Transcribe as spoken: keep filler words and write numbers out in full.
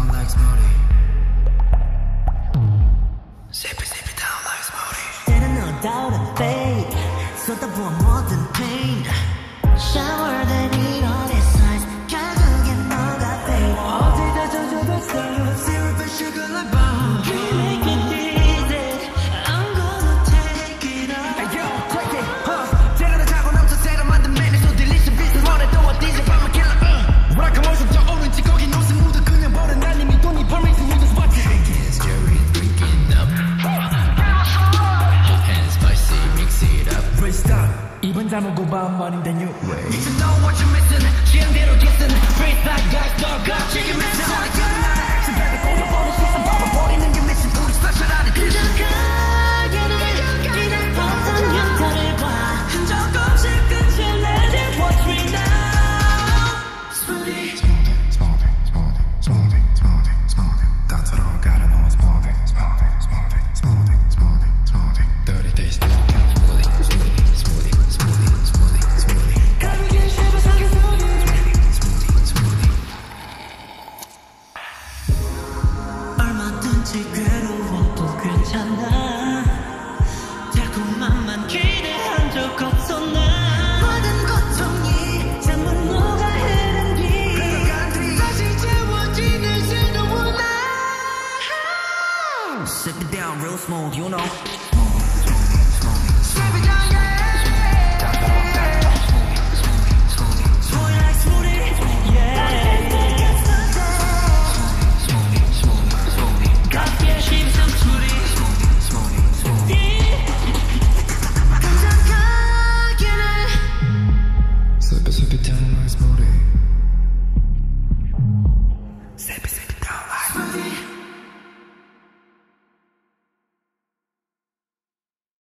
like Smoothie. Sip it, sip it down like Smoothie. 때는 no doubt and fate 쏟아부어 모든 pain Shower than it on its eyes 결국엔 너가 fade 어디다 젖어도 stop Syrup and sugar like bomb You make it easy I'm gonna take it all Hey yo, take it, huh 제가 자고 넘쳐 새로 만든 메뉴 So delicious 비슷한 원해도 어디서 밤을 kil러 uh. 뭐랄까 모습 저 오른지 거기 노스 묻어 그냥 버려 난 이미 돈이 벌면 있어 묻어 스팟 Drinking, stirring, drinking up. Hot and spicy, mix it up. Restart 이번 잠은 고밤 morning the new way You should know what you're missing. 취향대로 kissing. Freestyle guys, 너가 지금 있어. 집에도 꽂아버린 시선 봐봐 버리는 게 미친 우리 스페셜하니